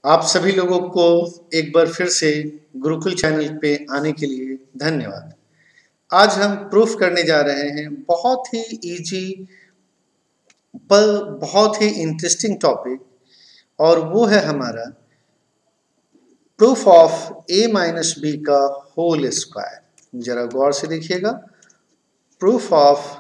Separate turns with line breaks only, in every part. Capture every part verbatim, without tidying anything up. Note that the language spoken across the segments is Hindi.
आप सभी लोगों को एक बार फिर से गुरुकुल चैनल पे आने के लिए धन्यवाद। आज हम प्रूफ करने जा रहे हैं बहुत ही इजी पर बहुत ही इंटरेस्टिंग टॉपिक, और वो है हमारा proof of A minus B का होल स्क्वायर। जरा गौर से देखिएगा, proof of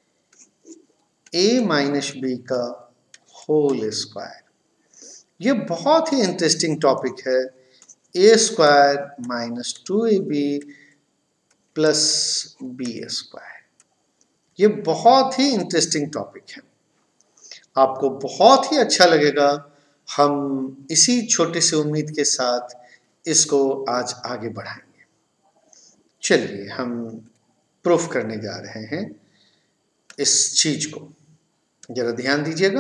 A minus B का होल स्क्वायर। ये बहुत ही इंटरेस्टिंग टॉपिक है। A square minus two A B plus B square, ये बहुत ही इंटरेस्टिंग टॉपिक है, आपको बहुत ही अच्छा लगेगा। हम इसी छोटी सी उम्मीद के साथ इसको आज आगे बढ़ाएंगे। चलिए हम प्रूफ करने जा रहे हैं इस चीज को, जरा ध्यान दीजिएगा।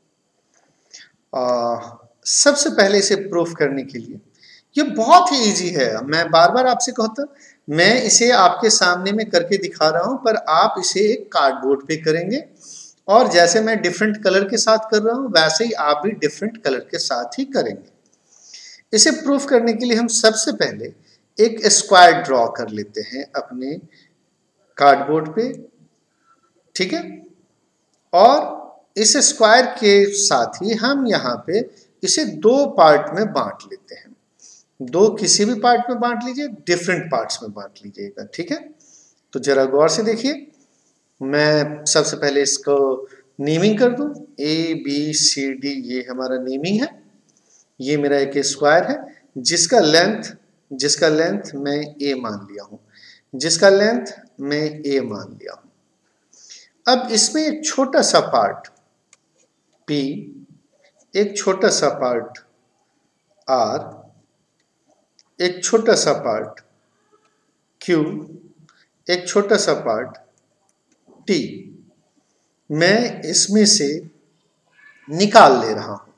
सबसे पहले इसे प्रूफ करने के लिए, ये बहुत ही इजी है। मैं बार बार आपसे कहता, मैं इसे आपके सामने में करके दिखा रहा हूं, पर आप इसे एक कार्डबोर्ड पे करेंगे, और जैसे मैं डिफरेंट कलर के साथ कर रहा हूं वैसे ही आप भी डिफरेंट कलर के साथ ही करेंगे। इसे प्रूफ करने के लिए हम सबसे पहले एक स्क्वायर ड्रॉ कर लेते हैं अपने कार्डबोर्ड पे, ठीक है। और इस स्क्वायर के साथ ही हम यहाँ पे इसे दो पार्ट में बांट लेते हैं। दो किसी भी पार्ट में बांट लीजिए, डिफरेंट पार्ट्स में बांट लीजिएगा, ठीक है। तो जरा गौर से देखिए, मैं सबसे पहले इसको नेमिंग कर दूं। ए बी सी डी, ये हमारा नेमिंग है। ये मेरा एक स्क्वायर है जिसका लेंथ जिसका लेंथ मैं ए मान लिया हूं, जिसका लेंथ मैं ए मान लिया हूं। अब इसमें एक छोटा सा पार्ट पी, एक छोटा सा पार्ट आर, एक छोटा सा पार्ट क्यू, एक छोटा सा पार्ट टी, मैं इसमें से निकाल ले रहा हूं।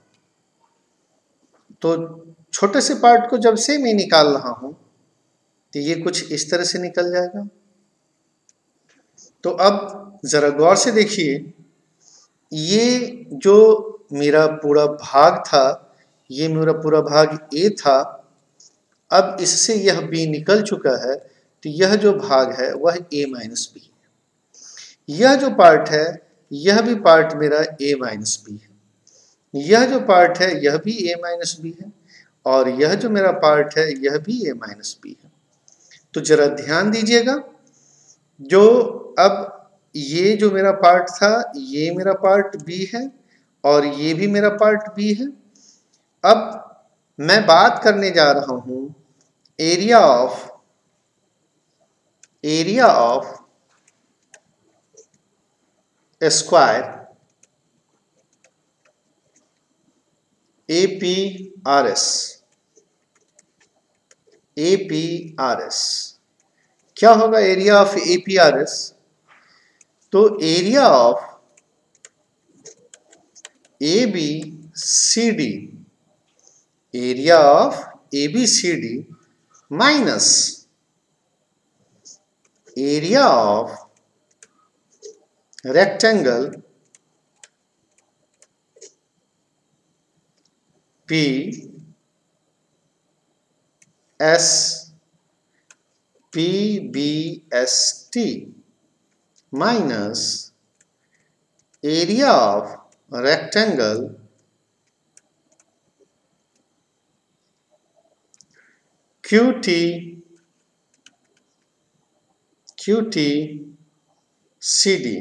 तो छोटे से पार्ट को जब से मैं निकाल रहा हूं तो ये कुछ इस तरह से निकल जाएगा। तो अब जरा गौर से देखिए, ये जो मेरा पूरा भाग था, ये मेरा पूरा भाग ए था। अब इससे यह बी निकल चुका है, तो यह जो भाग है वह ए माइनस बी है। यह जो पार्ट है यह भी पार्ट मेरा ए माइनस बी है। यह जो पार्ट है यह भी ए माइनस बी है, और यह जो मेरा पार्ट है यह भी ए माइनस बी है। तो जरा ध्यान दीजिएगा, जो अब ये जो मेरा पार्ट था ये मेरा पार्ट बी है, और ये भी मेरा पार्ट बी है। अब मैं बात करने जा रहा हूं area of area of square A P R S. A P R S क्या होगा? Area of A P R S, तो area of A B C D, area of A B C D minus area of rectangle P S P B S T minus area of rectangle Q T Q T C D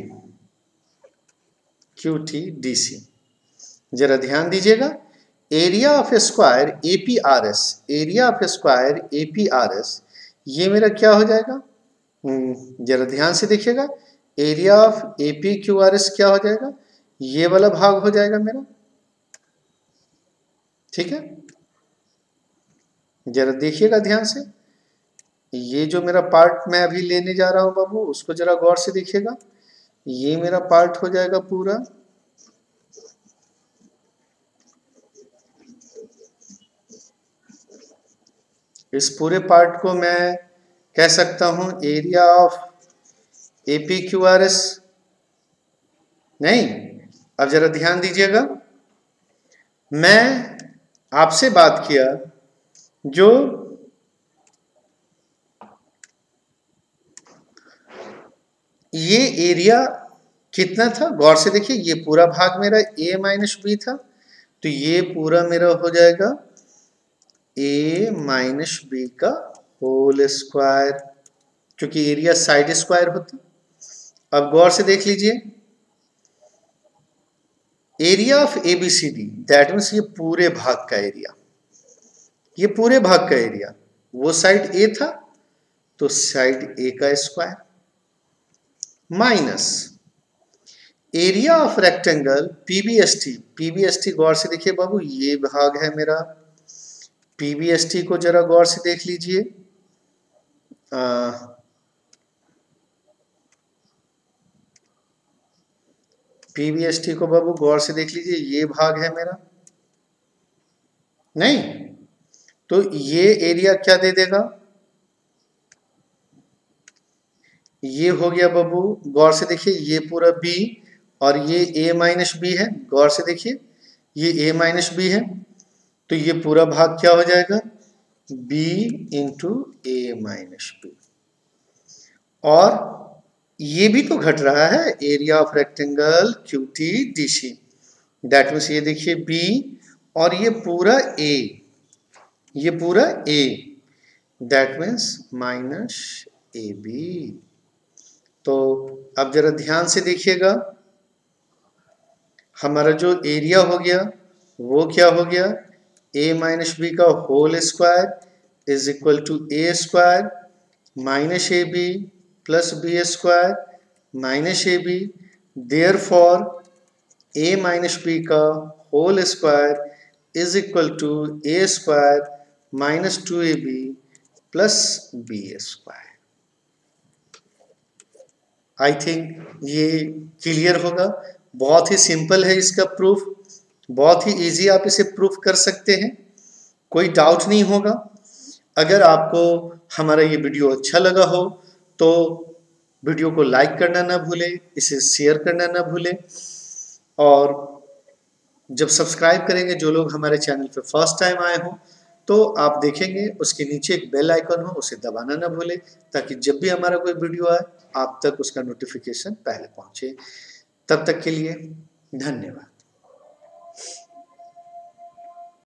Q T D C. जरा ध्यान दीजिएगा, area of square A P R S, area of square A P R S, ये मेरा क्या हो जाएगा? जरा ध्यान से देखिएगा, area of A P Q R S क्या हो जाएगा? ये वाला भाग हो जाएगा मेरा, ठीक है। जरा देखिएगा ध्यान से, ये जो मेरा पार्ट मैं अभी लेने जा रहा हूं बाबू, उसको जरा गौर से देखिएगा। ये मेरा पार्ट हो जाएगा पूरा, इस पूरे पार्ट को मैं कह सकता हूं area of A P Q R S. नहीं, अब जरा ध्यान दीजिएगा, मैं आपसे बात किया जो ये एरिया कितना था, गौर से देखिए, ये पूरा भाग मेरा ए माइनस बी था, तो ये पूरा मेरा हो जाएगा ए माइनस बी का होल स्क्वायर, क्योंकि एरिया साइड स्क्वायर होता। अब गौर से देख लीजिए, area of A B C D, that means ये पूरे भाग का एरिया, ये पूरे भाग का एरिया, वो साइड ए था तो साइड ए का square, minus area of rectangle PBST, PBST गौर से देखिए बाबू, ये भाग है मेरा, पीबीएसटी को जरा गौर से देख लीजिए, पीबीएसटी को बाबू गौर से देख लीजिए, ये भाग है मेरा, नहीं तो ये एरिया क्या दे देगा, ये हो गया बाबू, गौर से देखिए, ये पूरा बी और ये ए माइनस बी है, गौर से देखिए ये ए माइनस बी है, तो ये पूरा भाग क्या हो जाएगा, b into A minus B, और ये भी तो घट रहा है, area of rectangle Q T D C, that means ये देखिए b और ये पूरा a, ये पूरा a, that means minus A B. तो अब जरा ध्यान से देखिएगा, हमारा जो एरिया हो गया वो क्या हो गया, a माइनस बी का whole square is equal to A square minus A B plus B square minus A B, therefore a minus B का whole square is equal to A square minus two A B plus B square. I think ये क्लियर होगा, बहुत ही सिंपल है इसका प्रूफ, बहुत ही इजी आप इसे प्रूफ कर सकते हैं, कोई डाउट नहीं होगा। अगर आपको हमारा ये वीडियो अच्छा लगा हो तो वीडियो को लाइक करना ना भूलें, इसे शेयर करना ना भूलें, और जब सब्सक्राइब करेंगे, जो लोग हमारे चैनल पे फर्स्ट टाइम आए हों, तो आप देखेंगे उसके नीचे एक बेल आइकन हो, उसे दबाना ना भूलें, ताकि जब भी हमारा कोई वीडियो आए आप तक उसका नोटिफिकेशन पहले पहुंचे। तब तक के लिए धन्यवाद।